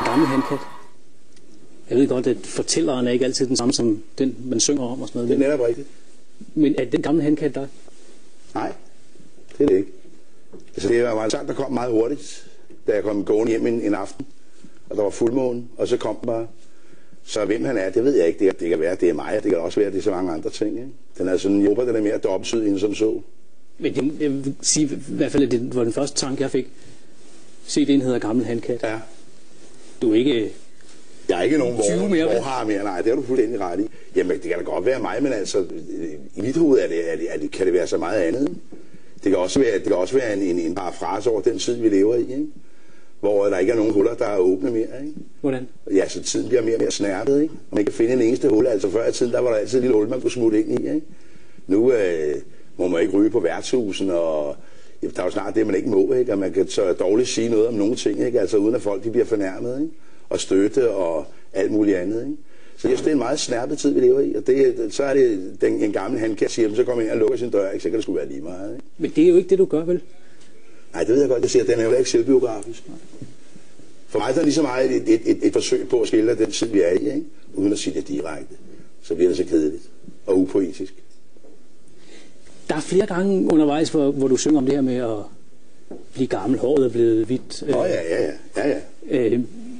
Gammel handkat. Jeg ved godt, at fortælleren er ikke altid den samme som den, man synger om og sådan noget. Det er netop rigtigt. Men er den gamle handkat der? Nej, det er det ikke. Altså, det var en sang, der kom meget hurtigt, da jeg kom gående hjem en aften, og der var fuldmåne, og så kom den bare. Så hvem han er, det ved jeg ikke. Det kan være, det er mig, og det kan også være, det er så mange andre ting. Ikke? Den er sådan, jeg håber, den er mere dobbeltsyd end som så. Men jeg vil sige i hvert fald, at det var den første tanke, jeg fik. CD'en hedder Gammel handkat. Ja. Du er ikke... Jeg er ikke nogen, hvor har mere. Nej, det har du fuldstændig ret i. Jamen, det kan da godt være mig, men altså, i mit hoved kan det være så meget andet. Det kan også være en parafrase over den tid, vi lever i, ikke? Hvor der ikke er nogen huller, der er åbne mere. Ikke? Hvordan? Ja, så tiden bliver mere og mere snærpet. Ikke? Og man kan finde en eneste hul. Altså før i tiden, der var der altid et lille hul, man kunne smutte ind i. Ikke? Nu må man ikke ryge på værtshusen, og der er jo snart det, man ikke må. Ikke? Og man kan så dårligt sige noget om nogle ting, ikke? Altså uden at folk de bliver fornærmet, ikke? Og støtte og alt muligt andet. Ikke? Så jeg synes, det er en meget snærpet tid, vi lever i. Og så er det en gammel handkat siger, så kommer ind og lukker sin dør. Ikke? Så kan det sgu være lige meget. Ikke? Men det er jo ikke det, du gør, vel? Nej, det ved jeg godt. Jeg siger, den er jo ikke selvbiografisk. For mig der er lige så meget et forsøg på at skildre den tid, vi er i, ikke? Uden at sige det direkte. Så bliver det så kedeligt og upoetisk. Der er flere gange undervejs, hvor du synger om det her med at blive gammel, håret er blevet hvidt. Ja.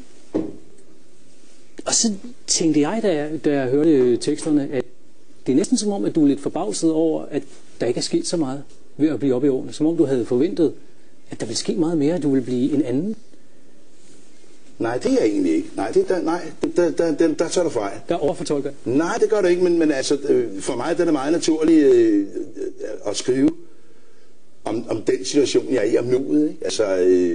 Og så tænkte jeg, da jeg hørte teksterne, at det er næsten som om, at du er lidt forbavset over, at der ikke er sket så meget ved at blive oppe i årene. Som om du havde forventet, at der ville ske meget mere, at du ville blive en anden. Nej, det er jeg egentlig ikke. Nej, der tager du fejl. Der overfortolker. Nej, det gør det ikke, men altså, for mig det er det meget naturligt at skrive om den situation, jeg er i om nuet. Ikke? Altså,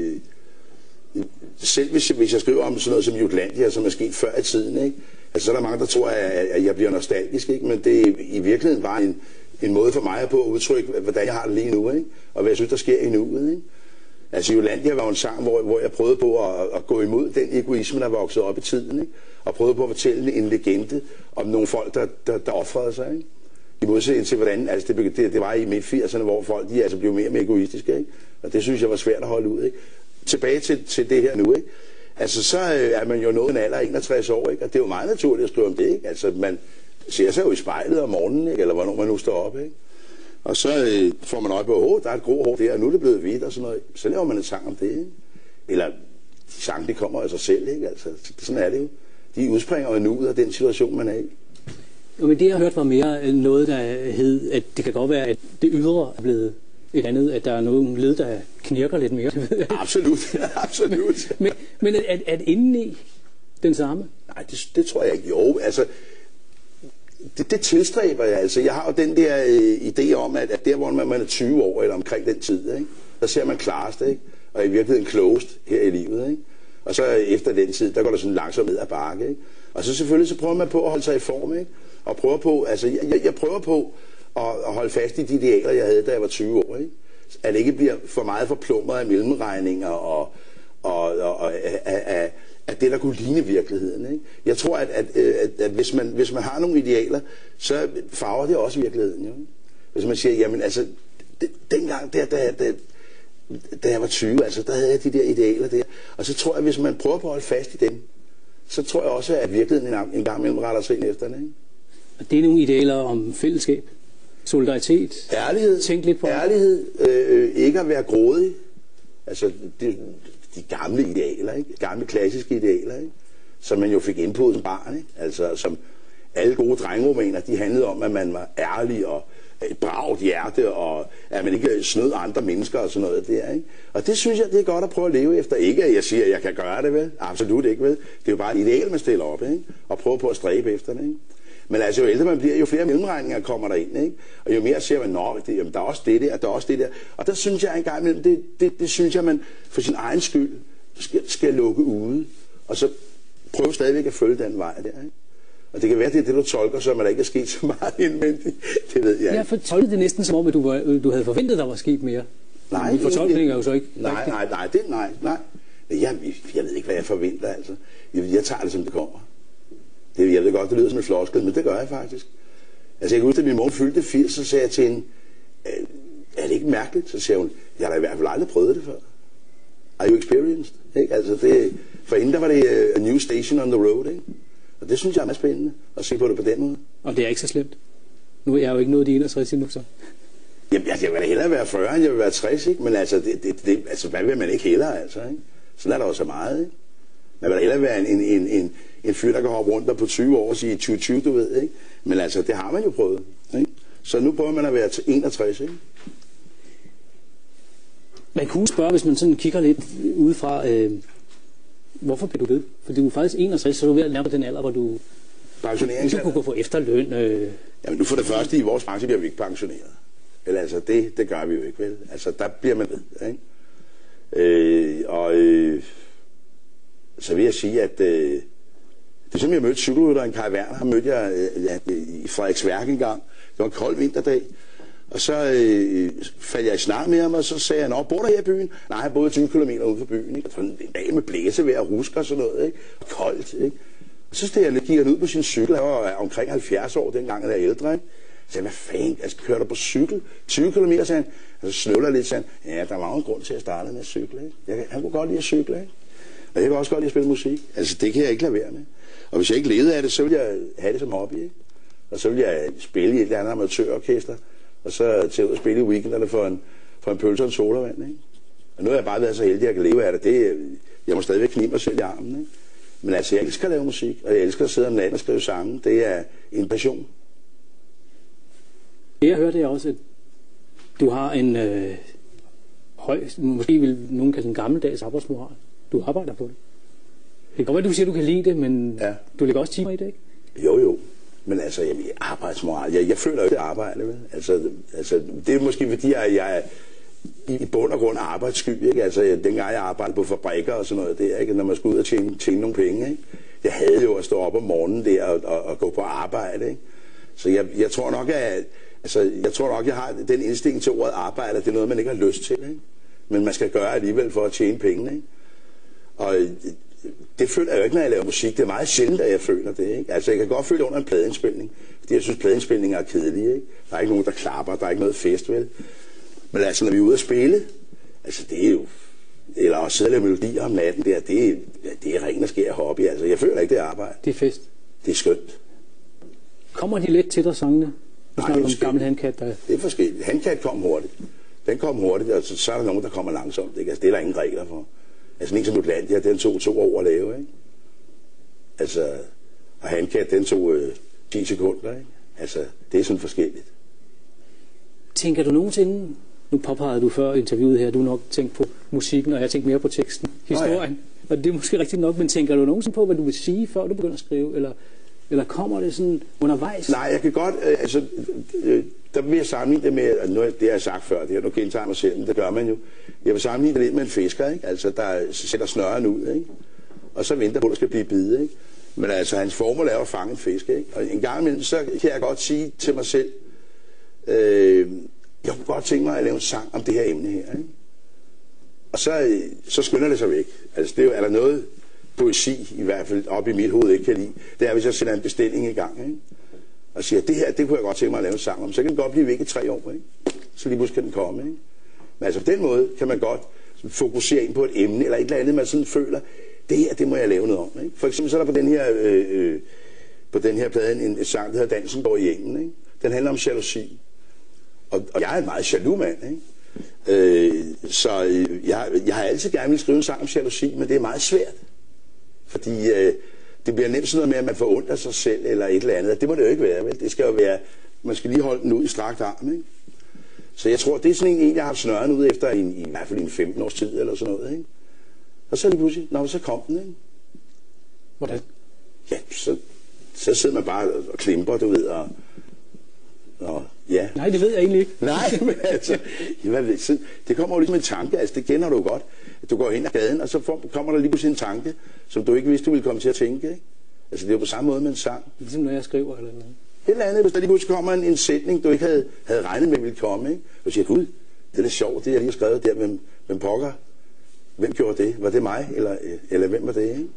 selv hvis jeg skriver om sådan noget som Jutlandia, som er sket før i tiden, ikke? Altså, så er der mange, der tror, at jeg bliver nostalgisk, ikke? Men det er i virkeligheden bare en måde for mig på at udtrykke, hvordan jeg har det lige nu, ikke? Og hvad jeg synes, der sker i nuet. Ikke? Altså, Jutlandia var en sang, hvor jeg prøvede på at gå imod den egoisme, der voksede op i tiden, ikke? Og prøvede på at fortælle en legende om nogle folk, der offrede sig, ikke? I modsætning til, hvordan altså det var i midt-80'erne, hvor folk de altså blev mere og mere egoistiske, ikke? Og det synes jeg var svært at holde ud, ikke? Tilbage til det her nu, ikke? Altså, så er man jo nået en alder af 61 år, ikke? Og det er jo meget naturligt at skrive om det, ikke? Altså, man ser sig jo i spejlet om morgenen, ikke? Eller hvornår man nu står op, ikke? Og så får man øje på, der er et grå hår der, og nu er det blevet hvidt og sådan noget. Så laver man en sang om det, ikke? Eller de sange, de kommer af sig selv, ikke? Altså, sådan er det jo. De udspringer jo nu ud af den situation, man er i. Jo, men det jeg hørte var mere noget, der hed, at det kan godt være, at det ydre er blevet et andet, at der er nogle led, der knirker lidt mere. Absolut, absolut. men at indeni den samme? Nej, det tror jeg ikke. Jo, altså, det tilstræber jeg. Altså, jeg har jo den der idé om, at der, hvor man er 20 år, eller omkring den tid, ikke? Der ser man klarest, ikke? Og i virkeligheden klogest her i livet, ikke? Og så efter den tid, der går der sådan langsomt ned ad bakke, ikke? Og så selvfølgelig, så prøver man på at holde sig i form, ikke? Og prøver på, altså, jeg prøver på at holde fast i de idealer, jeg havde, da jeg var 20 år, ikke? At det ikke bliver for meget forplumret af mellemregninger og at det, der kunne ligne virkeligheden, ikke? Jeg tror, at hvis man har nogle idealer, så farver det også virkeligheden, jo. Hvis man siger, jamen altså, dengang da jeg var 20, altså, der havde jeg de der idealer der. Og så tror jeg, hvis man prøver på at holde fast i dem, så tror jeg også, at virkeligheden en gang imellem retter sig ind efter det, ikke? Og det er nogle idealer om fællesskab, solidaritet, ærlighed, tænk lidt på ærlighed, ikke at være grådig. Altså, de gamle idealer, ikke? Gamle klassiske idealer, ikke? Som man jo fik indpået som barn, ikke? Altså, som alle gode drengeromaner, de handlede om, at man var ærlig og et bravt hjerte, og at man ikke snød andre mennesker og sådan noget der, ikke? Og det synes jeg, det er godt at prøve at leve efter. Ikke at jeg siger, at jeg kan gøre det, vel? Absolut ikke, vel? Det er jo bare et ideal, man stiller op, ikke? Og prøve på at stræbe efter det, ikke? Men altså, jo ældre man bliver, jo flere mellemregninger kommer der ind, ikke? Og jo mere ser man, jamen, der er også det der, der er også det der. Og der synes jeg engang imellem, det synes jeg, man for sin egen skyld skal lukke ude. Og så prøve stadigvæk at følge den vej der, ikke? Og det kan være, det er det, du tolker, så der ikke er sket så meget indvendigt. Det ved jeg ikke. Jeg tolkede det næsten som om, at du havde forventet, der var sket mere. Nej. Min fortolkning er jo så ikke nej. Jeg ved ikke, hvad jeg forventer, altså. Jeg tager det, som det kommer. Jeg ved godt, det lyder som en floskel, men det gør jeg faktisk. Altså, jeg kan huske, at min mor fyldte 80, så sagde jeg til hende, er det ikke mærkeligt? Så siger hun, jeg har da i hvert fald aldrig prøvet det før. Are you experienced? Ikke? Altså det, for inden der var det a new station on the road, ikke? Og det synes jeg er meget spændende at se på det på den måde. Og det er ikke så slemt. Nu er jeg jo ikke nået de 61 endnu, så. Jamen, jeg vil da hellere være 40, end jeg vil være 60, ikke? Men altså, altså, hvad vil man ikke hellere, altså, ikke? Sådan er der jo så meget, ikke? Man vil da hellere være en fyr, der kan hoppe rundt der på 20 år og sige 2020, du ved, ikke? Men altså, det har man jo prøvet, ikke? Så nu prøver man at være 61, ikke? Man kunne spørge, hvis man sådan kigger lidt udefra, hvorfor bliver du ved? Fordi du er faktisk 61, så er du ved at nærme den alder, hvor du kunne gå på efterløn. Jamen nu for det første, i vores branche bliver vi ikke pensioneret. Eller altså, det gør vi jo ikke, vel? Altså, der bliver man ved, ikke? Så vil jeg sige, at det er som jeg mødte cykelrytteren Kai Werner, ham mødte jeg i Frederiksværk en gang. Det var en kold vinterdag. Og så faldt jeg i snak med ham, og så sagde han, bor der her i byen? Nej, jeg boede 20 km ude for byen, ikke? Og en dag med blæsevejr og rusker og sådan noget, ikke? Og koldt, ikke? Og så stod jeg gik han ud på sin cykel, jeg var omkring 70 år dengang, jeg er ældre, ikke? Så sagde, hvad fanden, jeg kører på cykel 20 km, sagde han. Og så snøvler lidt, sagde han, ja, der var jo en grund til at starte med at cykle, ikke? Han kunne godt lide at cykle, ikke? Og jeg kan også godt lide at spille musik. Altså, det kan jeg ikke lade være med. Og hvis jeg ikke levede af det, så ville jeg have det som hobby, ikke? Og så ville jeg spille i et eller andet amatørorkester, og så til ud og spille i weekenderne for en pølse og en sodavand, ikke? Og nu har jeg bare været så heldig, at jeg kan leve af det. Jeg må stadigvæk knibe mig selv i armen, ikke? Men altså, jeg elsker at lave musik, og jeg elsker at sidde om natten og skrive sange. Det er en passion. Jeg hørte jeg også, at du har en høj, måske vil nogen kalde en gammeldags arbejdsmoral. Du arbejder på det. Det kan godt være, du siger, at du kan lide det, men ja. Du lægger også timer i det, ikke? Jo. Men altså, arbejdsmoral. Jeg føler jo ikke det arbejde, vel? Altså, det er måske fordi, jeg er i bund og grund arbejdssky, ikke? Altså, dengang jeg arbejdede på fabrikker og sådan noget der, ikke? Når man skulle ud og tjene nogle penge, ikke? Jeg havde jo at stå op om morgenen der og gå på arbejde, ikke? Så jeg tror nok, jeg har den indstilling til ordet arbejde, at det er noget, man ikke har lyst til, ikke? Men man skal gøre alligevel for at tjene penge, ikke? Og det føler jeg jo ikke, når jeg laver musik. Det er meget sjældent, at jeg føler det, ikke? Altså, jeg kan godt føle under en pladeindspilning, fordi jeg synes, pladeindspilninger er kedelige, ikke? Der er ikke nogen, der klapper, der er ikke noget fest, vel? Men altså, når vi er ude at spille, altså, det er jo... Eller også sidde og lave melodier om natten der, det er ren og skær hobby. Altså, jeg føler ikke, det er arbejde. Det er fest. Det er skønt. Kommer de let til dig, sangene? Nu snakker om gammel Handkat. Det er forskelligt. Handkat kom hurtigt. Den kom hurtigt, og så er der nogen, der kommer langsomt, ikke? Altså, det er der ingen regler for. Altså, en som Jutlandia, den tog 2 år at lave, ikke? Altså, og Handkat, den tog 10 sekunder, ikke? Altså, det er sådan forskelligt. Tænker du nogensinde, nu påpegede du før interviewet her, du nok tænkt på musikken, og jeg tænkte mere på teksten, historien. Ja. Og det er måske rigtigt nok, men tænker du nogensinde på, hvad du vil sige, før du begynder at skrive, eller kommer det sådan undervejs? Nej, jeg kan godt, altså, der vil jeg sammenligne det med, nu, det har jeg sagt før, det her, nu gentager mig selv, men det gør man jo. Jeg vil sammenligne det lidt med en fisker, ikke? Altså, der sætter snøren ud, ikke? Og så venter på, at der skal blive bide, ikke? Men altså, hans formål er at fange en fisk, ikke? Og en gang imellem, så kan jeg godt sige til mig selv, jeg kunne godt tænke mig at lave en sang om det her emne her, ikke? Og så skynder det sig væk. Altså, det er der noget poesi, i hvert fald op i mit hoved, ikke kan lide. Det er, hvis jeg sender en bestilling i gang, ikke? Og siger, det her, det kunne jeg godt tænke mig at lave en sang om. Så kan den godt blive væk i 3 år, ikke? Så lige pludselig kan den komme, ikke? Men altså, på den måde kan man godt fokusere ind på et emne, eller et eller andet, man sådan føler, det her, det må jeg lave noget om, ikke? For eksempel så er der på den her plade en sang, der hedder Dansen går i engen, ikke? Den handler om jalousi. Og jeg er en meget jaloux mand, ikke? Så jeg har altid gerne vil skrive en sang om jalousi, men det er meget svært. Fordi det bliver nemt sådan noget med, at man forundrer sig selv eller et eller andet. Det må det jo ikke være, vel? Det skal jo være, man skal lige holde den ud i strakt arm, ikke? Så jeg tror, det er sådan en, jeg har haft snøren ud efter i hvert fald en 15 års tid eller sådan noget, ikke? Og så lige pludselig, så kom den, ikke? Hvordan? Ja, så sidder man bare og klimper, du ved, og ja. Nej, det ved jeg egentlig ikke. Nej, men altså, det kommer jo ligesom en tanke, altså det kender du jo godt. Du går hen ad gaden, og så kommer der lige pludselig en tanke, som du ikke vidste, du ville komme til at tænke, ikke? Altså det er jo på samme måde med en sang. Ligesom når jeg skriver eller noget. Et eller andet, hvis der lige pludselig kommer en sætning, du ikke havde regnet med, ville komme, ikke? Og siger, gud, det er da sjovt, det jeg lige har skrevet der, hvem pokker? Hvem gjorde det? Var det mig? Eller hvem var det, ikke?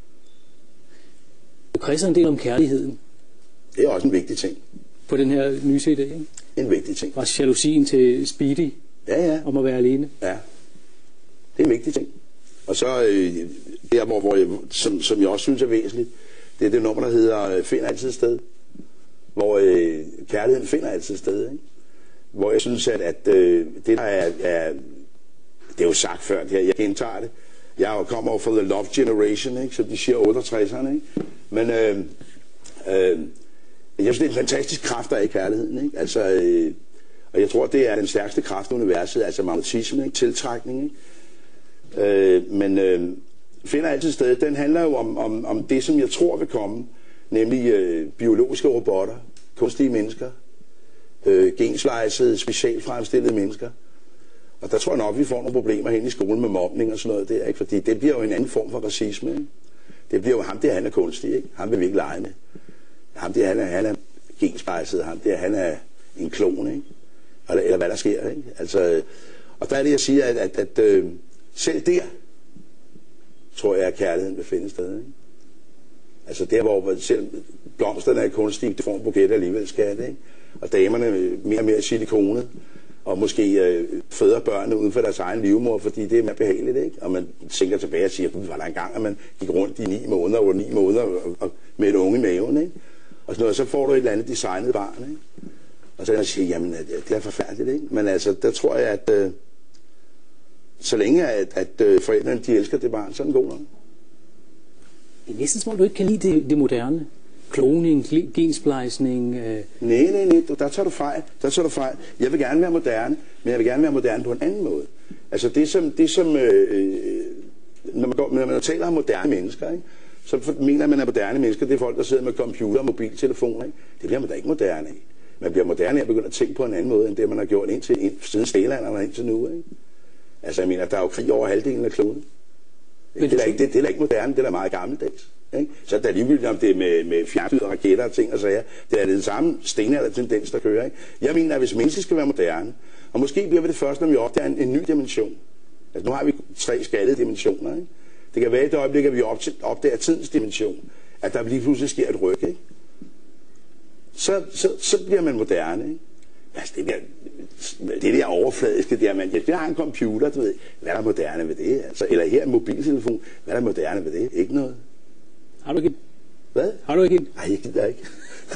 Du kredser en del om kærligheden. Det er også en vigtig ting. På den her nye CD, ikke? En vigtig ting. Fra jalousien til Speedy. Ja. Om at være alene. Ja. Det er en vigtig ting. Og så der, hvor jeg, som jeg også synes er væsentligt, det er det nummer, der hedder Find altid et sted. Hvor kærligheden finder altid et sted, ikke? Hvor jeg synes, at det der er det er jo sagt før, jeg gentager det. Jeg kommer over fra The Love Generation, ikke? Som de siger 68'erne, ikke? Men jeg synes, det er en fantastisk kraft, der er i kærligheden, ikke? Altså, og jeg tror, det er den stærkeste kraft i universet, altså magnetisme, ikke? Tiltrækning, ikke? Men finder altid et sted. Den handler jo om det, som jeg tror vil komme, nemlig biologiske robotter, kunstige mennesker, gensplejsede, specialfremstillede mennesker. Og der tror jeg nok, vi får nogle problemer hen i skolen med mobning og sådan noget der, ikke? Fordi det bliver jo en anden form for racisme, ikke? Det bliver jo ham der, han er kunstig, ikke? Ham vil vi ikke lege med. Ham der, han er gensplejset, ham der, han er en klon, ikke? Eller hvad der sker, ikke? Altså, og der er det, jeg siger, at selv der, tror jeg, at kærligheden vil finde sted, ikke? Altså der, hvor selv blomsterne er kunstige, det får en buket alligevel, skal det, ikke? Og damerne mere og mere silikonet, og måske føder børnene uden for deres egen livmor, fordi det er mere behageligt, ikke? Og man tænker tilbage og siger, var der engang, at man gik rundt i 9 måneder, og 9 måneder og med et unge i maven, ikke? Og sådan noget, så får du et eller andet designet barn, ikke? Og så kan jeg sige, jamen, det er forfærdeligt, ikke? Men altså, der tror jeg, at så længe at forældrene, de elsker det barn, så er den god nok. Det er næsten som om, du ikke kan lide det moderne. Kloning, gensplejsning. Nej, der tager du fejl. Jeg vil gerne være moderne, men jeg vil gerne være moderne på en anden måde. Altså når man taler om moderne mennesker, ikke? Så mener man, at moderne mennesker, det er folk, der sidder med computer og mobiltelefoner, ikke? Det bliver man da ikke moderne af. Man bliver moderne af at begynde at tænke på en anden måde, end det man har gjort siden stenalderen og indtil nu, ikke? Altså jeg mener, der er jo krig over halvdelen af kloden. Det er da ikke moderne, det er da meget gammeldags. Ikke? Så det er ligegyldigt, om det er med fjernstyrede raketter og ting og sager. Det er den samme stenalder-tendens, der kører. Ikke? Jeg mener, at hvis mennesker skal være moderne, og måske bliver vi det først, når vi opdager en ny dimension. Altså nu har vi 3 skaldede dimensioner. Ikke? Det kan være et øjeblik, at vi opdager tidens dimension. At der lige pludselig sker et ryk. Ikke? Så bliver man moderne. Ikke? Altså det der overfladiske der, jeg har en computer, du ved, hvad er der moderne ved det? Altså, eller her en mobiltelefon, hvad er der moderne ved det? Ikke noget. Har du ikke? Hvad? Har du ikke? Nej, jeg gider ikke.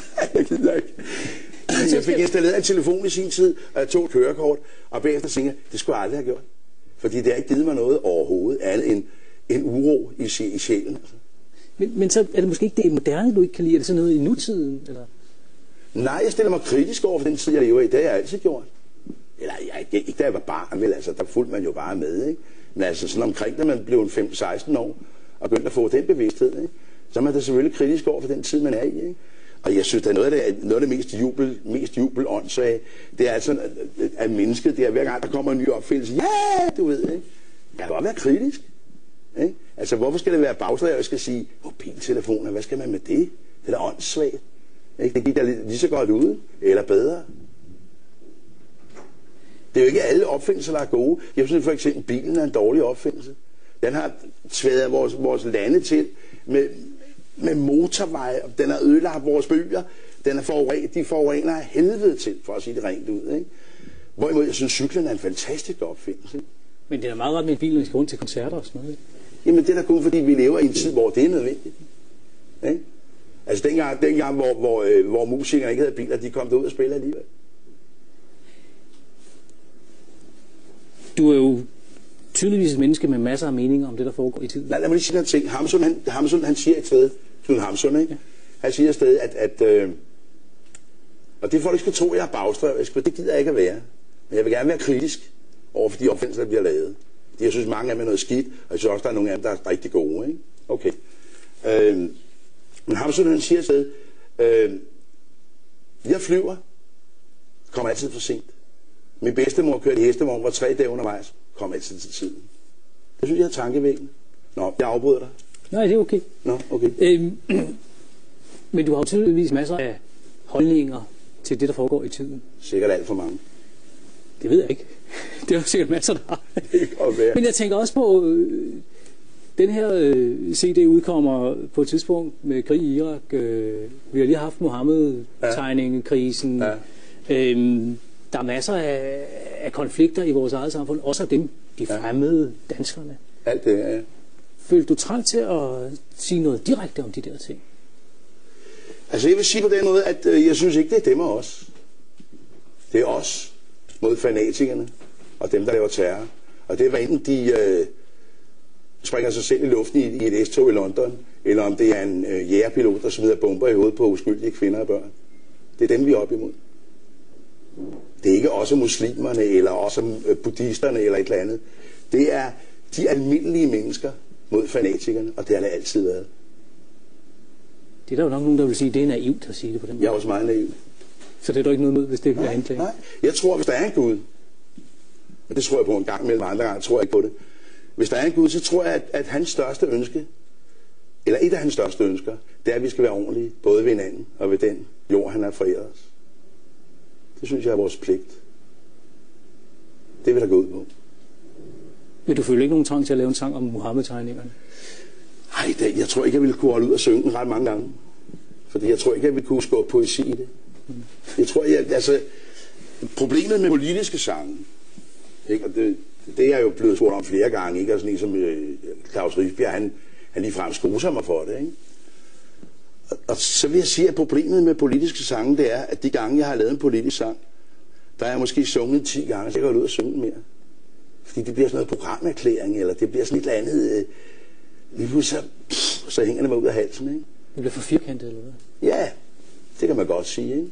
Jeg fik installeret en telefon i sin tid, og jeg tog et kørekort, og bagefter tænkte jeg, det skulle jeg aldrig have gjort. Fordi det har ikke givet mig noget overhovedet, andet end en uro i sjælen. Altså. Men så er det måske ikke det moderne, du ikke kan lide? Er det sådan noget i nutiden? Eller? Nej, jeg stiller mig kritisk over for den tid, jeg lever i. Det har jeg altid gjort. Eller ikke da jeg var barn, vel, altså, der fulgte man jo bare med, ikke? Men altså sådan omkring, da man blev 15-16 år, og begyndte at få den bevidsthed, ikke? Så er man da selvfølgelig kritisk over for den tid, man er i, ikke? Og jeg synes, at noget af det mest jubelåndssvage, det er altså, at mennesket, det er hver gang, der kommer en ny opfindelse, ja, du ved, ikke? Jeg kan godt være kritisk, ikke? Altså, hvorfor skal det være bagslag, og jeg skal sige, mobiltelefoner, hvad skal man med det? Det er da åndssvagt, ikke? Det gik da lige så godt ud, eller bedre. Det er jo ikke alle opfindelser, der er gode. Jeg synes for eksempel, bilen er en dårlig opfindelse. Den har tværet vores lande til med motorveje, den har ødelagt vores byer, de forurener af helvede til, for at sige det rent ud. Ikke? Hvorimod jeg synes, cyklen er en fantastisk opfindelse. Men det er meget ret med en bil, når vi skal rundt til koncerter og sådan noget. Ikke? Jamen det er da kun fordi, vi lever i en tid, hvor det er nødvendigt. Ikke? Altså dengang hvor musikere ikke havde biler, de kom derud og spille alligevel. Du er jo tydeligvis et menneske med masser af meninger om det, der foregår i tiden. Nej, lad mig lige sige en ting. Hamsun, han siger et sted, Knud Hamsun, ikke? Ja. Han siger et sted, og det folk ikke skal tro, jeg er bagstrævisk, for det gider jeg ikke at være. Men jeg vil gerne være kritisk over for de opfindelser, der bliver lavet. Jeg synes, mange af dem er noget skidt, og jeg synes også, der er nogle af dem, der er rigtig gode, ikke? Okay. Men Hamsun, han siger et sted, jeg flyver, kommer altid for sent. Min bedstemor kørte i hestevogn, var 3 dage undervejs, kom altid til tiden. Det synes jeg er tankevækkende. Nå, jeg afbryder dig. Nej, det er okay. Nå, okay. Men du har jo tydeligvis masser af holdninger til det, der foregår i tiden. Sikkert alt for mange. Det ved jeg ikke. Det er jo sikkert masser, der har. Det kan godt være. Men jeg tænker også på, den her CD udkommer på et tidspunkt med krig i Irak. Vi har lige haft Mohammed-tegningekrisen. Ja. Der er masser af konflikter i vores eget samfund, også af dem, de fremmede danskerne. Alt det, ja. Følte du trang til at sige noget direkte om de der ting? Altså jeg vil sige på den måde, at jeg synes ikke, det er dem og os. Det er os mod fanatikerne og dem, der laver terror. Og det var enten de springer sig selv i luften i et S-tog i London, eller om det er en jægerpilot, der smider bomber i hovedet på uskyldige kvinder og børn. Det er dem, vi er op imod. Det er ikke også muslimerne, eller også buddhisterne, eller et eller andet. Det er de almindelige mennesker mod fanatikerne, og det har det altid været. Det er der jo nok nogen, der vil sige, at det er naivt at sige det på den måde. Jeg er også meget naiv. Så det er der ikke noget mod, hvis det bliver anklaget? Nej, jeg tror, hvis der er en Gud, og det tror jeg på en gang mellem andre gange, tror jeg ikke på det. Hvis der er en Gud, så tror jeg, at hans største ønske, eller et af hans største ønsker, det er, at vi skal være ordentlige, både ved hinanden og ved den jord, han har foræret os. Det synes jeg er vores pligt. Det vil der gå ud på. Men du føler ikke nogen trang til at lave en sang om Muhammed-tegningerne? Nej, jeg tror ikke, jeg ville kunne holde ud og synge den ret mange gange. Fordi jeg tror ikke, jeg ville kunne skubbe poesi i det. Jeg tror, altså, problemet med politiske sange, ikke? Og det er jo blevet spurgt om flere gange, ikke? Og sådan en som Claus Riisbjerg, han ligefrem skoser mig for det, ikke? Og så vil jeg sige, at problemet med politiske sange, det er, at de gange, jeg har lavet en politisk sang, der er jeg måske sunget 10 gange, så jeg går ud og synge mere. Fordi det bliver sådan noget programerklæring, eller det bliver sådan et eller andet, lige pludselig så hænger det mig ud af halsen, ikke? Det bliver for firkantet, eller hvad? Ja, det kan man godt sige, ikke?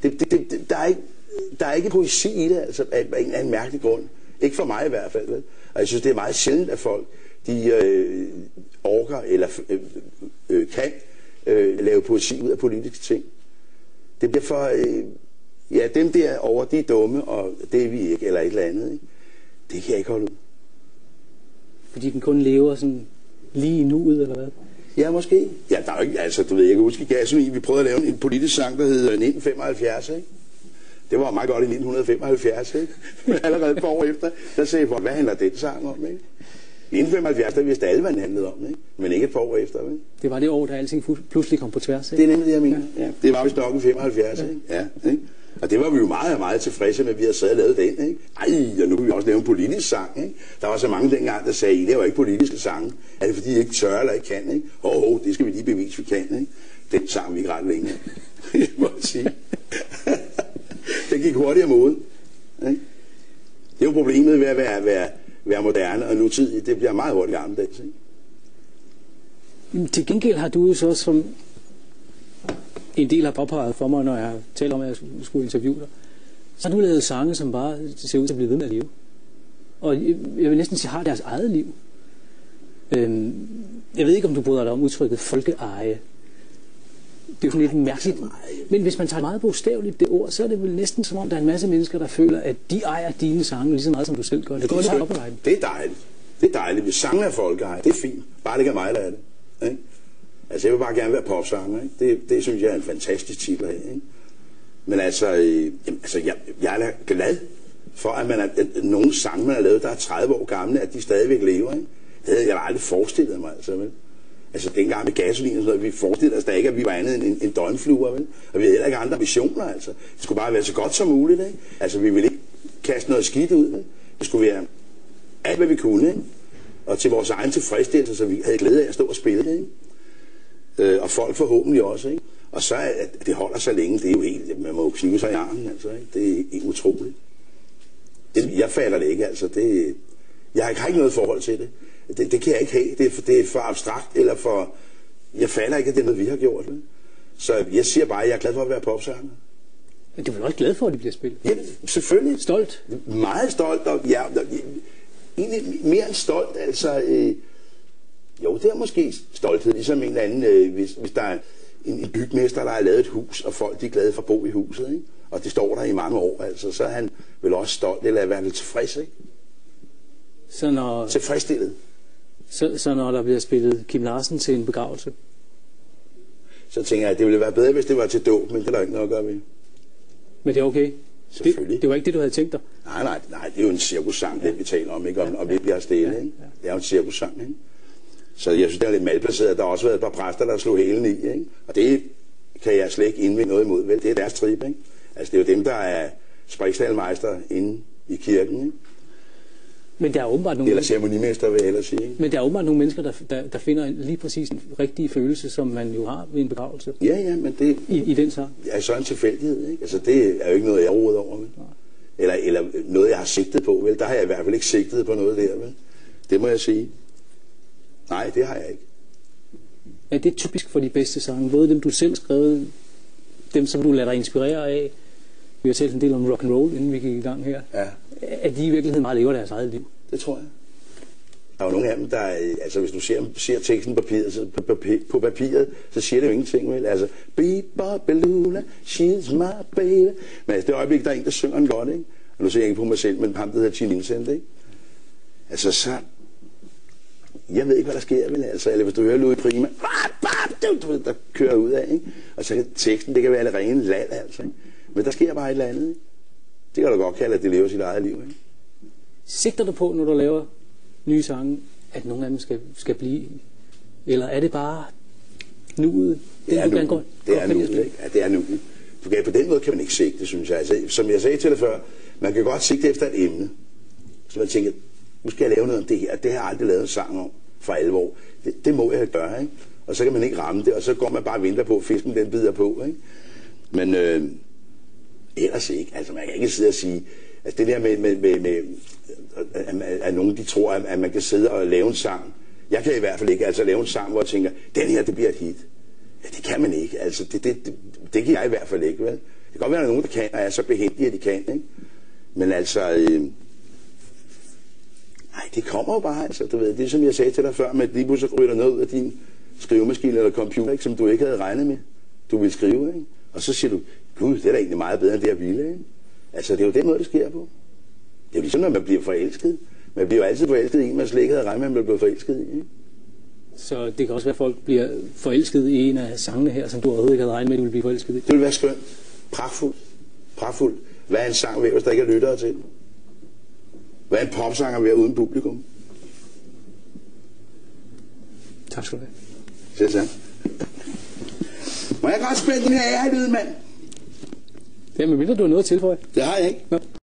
Der er ikke poesi i det, altså af en eller anden mærkelig grund. Ikke for mig i hvert fald, vel? Og jeg synes, det er meget sjældent, at folk, de orker eller kan lave poesi ud af politiske ting. Det bliver for, ja, dem derovre, de er dumme, og det er vi ikke, eller et eller andet, ikke? Det kan jeg ikke holde ud. Fordi den kun lever sådan lige i nuet, eller hvad? Ja, måske. Ja, der er jo ikke, altså, du ved, jeg kan huske i Gasolin, vi prøvede at lave en politisk sang, der hedder 1975, ikke? Det var meget godt i 1975, ikke? Allerede et par år efter, der sagde folk, hvad handler den sang om, ikke? I 1975, der vidste alle, hvad den handlede om, ikke? Men ikke et par år efter, ikke? Det var det år, da alting pludselig kom på tværs, ikke? Det er nemlig det, jeg mener. Ja. Det var vist nok i 75, ikke? Ja, ikke? Og det var vi jo meget, meget tilfredse med, at vi havde sad og lavet den, ikke? Ej, og nu kan vi også lave en politisk sang, ikke? Der var så mange dengang, der sagde, I laver ikke politiske sange. Er det fordi, I ikke tør eller ikke kan, ikke? Det skal vi lige bevise, vi kan, ikke? Den sang vi ikke ret længe. Det må jeg sige. Det gik hurtigere mod. Ikke? Det er jo problemet ved at være moderne og nutidig. Det bliver meget hurtigt gammeldags, ikke? Til gengæld har du jo så, som en del har påpeget for mig, når jeg taler om, at jeg skulle interviewe dig, så har du lavet sange, som bare ser ud til at blive ved med at leve. Og jeg vil næsten sige, har deres eget liv. Jeg ved ikke, om du bryder dig om udtrykket folkeeje. Det er jo sådan lidt mærkeligt. Men hvis man tager meget bogstaveligt det ord, så er det vel næsten som om, der er en masse mennesker, der føler, at de ejer dine sange lige så meget, som du selv gør. Det er dejligt. Det er dejligt. Hvis sangen er folkeeje, det er fint. Bare det ikke er mig, der er det. Ikke? Altså, jeg vil bare gerne være popsanger, ikke? Det synes jeg er en fantastisk titel af, ikke? Men altså, jeg er glad for, at nogle sange, man har lavet, der er 30 år gamle, at de stadigvæk lever, ikke? Det havde jeg aldrig forestillet mig, altså, vel? Altså, dengang med Gasolin og sådan noget, vi forestillede os da ikke, at vi var andet end en døgnfluer, vel? Og vi havde heller ikke andre visioner, altså. Det skulle bare være så godt som muligt, ikke? Altså, vi ville ikke kaste noget skidt ud, ikke? Det skulle være alt, hvad vi kunne, ikke? Og til vores egen tilfredsstillelse, så vi havde glæde af at stå og spille det, ikke? Og folk forhåbentlig også, ikke? Og så at det holder så længe, det er jo helt, man må jo knive sig i armen, altså, ikke? Det er helt utroligt. Jeg falder det ikke, altså, jeg har ikke noget forhold til det. Det kan jeg ikke have. Det er for abstrakt, eller for... Jeg falder ikke, at det er noget, vi har gjort. Vel? Så jeg siger bare, at jeg er glad for at være popsanger. Men du er vel også glad for, at de bliver spillet? Ja, selvfølgelig. Stolt? Meget stolt, og ja, egentlig mere end stolt, altså... Jo, det er måske stolthed, ligesom en eller anden, hvis der er en bygmester, der har lavet et hus, og folk de er glade for at bo i huset, ikke? Og det står der i mange år, altså, så er han vel også stolt, eller være lidt tilfreds, ikke? Så når... Tilfredsstillet. Så når der bliver spillet Kim Larsen til en begravelse? Så tænker jeg, at det ville være bedre, hvis det var til dåb, men det er der ikke noget at gøre ved. Men det er okay? Selvfølgelig. Det var ikke det, du havde tænkt dig? Nej, det er jo en cirkussang, det vi taler om, ikke? Om det bliver stille, ikke? Det er jo en cirkussang, ikke? Så jeg synes, det er lidt malplaceret. Der har også været et par præster, der slog hælen i, ikke? Og det kan jeg slet ikke indvinde noget imod, vel? Det er deres trip, ikke? Altså, det er jo dem, der er sprikstalmeister inde i kirken, ikke? Men der er åbenbart nogle Eller ceremonimester, vil jeg hellere sige. Ikke? Men der er åbenbart nogle mennesker, der finder lige præcis en rigtig følelse, som man jo har ved en begravelse. Ja, men det i den sang. er så en tilfældighed. Ikke? Altså, det er jo ikke noget, jeg råder over. Vel? Eller noget, jeg har sigtet på. Vel? Der har jeg i hvert fald ikke sigtet på noget der. Vel? Det må jeg sige. Nej, det har jeg ikke. Ja, det er typisk for de bedste sange. Både dem, du selv har skrevet, dem, som du lader dig inspirere af. Vi har talt en del om rock and roll, inden vi gik i gang her. Ja. At de i virkeligheden meget lever deres eget liv. Det tror jeg. Der er jo nogle af dem, der, altså hvis du ser teksten på papiret, så siger det jo ingenting, vel? Altså, Bebopelula, she's my baby. Men altså, det øjeblik, der er en, der synger den godt, ikke? Og nu ser jeg ikke på mig selv, men ham, der hedder Gene Vincent, ikke? Altså, så... Jeg ved ikke, hvad der sker, vel? Altså, eller hvis du hører Louis Prima, der kører ud af, ikke? Og så teksten, det kan være lidt rene lal, altså, ikke? Men der sker bare et eller andet, ikke? Det kan du godt kalde, at det lever sit eget liv, ikke? Sigter du på, når du laver nye sange, at nogle af dem skal blive? Eller er det bare nuet? Det er nuet. Det er nuet, ikke? Ja, det er nuet. På den måde kan man ikke sigte, synes jeg. Altså, som jeg sagde til dig før, man kan godt sigte efter et emne. Så man tænker, nu skal jeg lave noget om det her. Det har jeg aldrig lavet en sang om for alvor. Det må jeg gøre, ikke? Og så kan man ikke ramme det, og så går man bare og venter på, at fisken den bider på, ikke? Men ellers ikke. Altså, man kan ikke sidde og sige, altså det der med at nogen de tror, at man kan sidde og lave en sang. Jeg kan i hvert fald ikke altså lave en sang, hvor jeg tænker, den her, det bliver et hit. Ja, det kan man ikke. Altså, det kan jeg i hvert fald ikke, vel? Det kan godt være, at der er nogen, der kan, og er så behendige, at de kan, ikke? Men altså, nej, det kommer jo bare, altså, du ved. Det er som jeg sagde til dig før, med at lige pludselig ryger noget ud af din skrivemaskine eller computer, ikke, som du ikke havde regnet med, du ville skrive, ikke? Og så siger du, gud, det er da egentlig meget bedre, end det jeg ville, ikke? Altså, det er jo den måde, det sker på. Det er jo ligesom, når man bliver forelsket. Man bliver jo altid forelsket i en, man slet ikke havde regnet med, at man blev forelsket i, ikke? Så det kan også være, at folk bliver forelsket i en af sangene her, som du overhovedet ikke havde regnet med, at du ville blive forelsket i. Det vil være skønt. Pragtfuldt. Pragtfuldt. Hvad er en sang ved, hvis der ikke er lyttere til? Hvad er en popsanger ved uden publikum? Tak skal du have. Selv tak. Må jeg godt spille den her ærlighed, mand? Ja, men mindre du har noget at tilføje. Det har jeg ikke. Nå.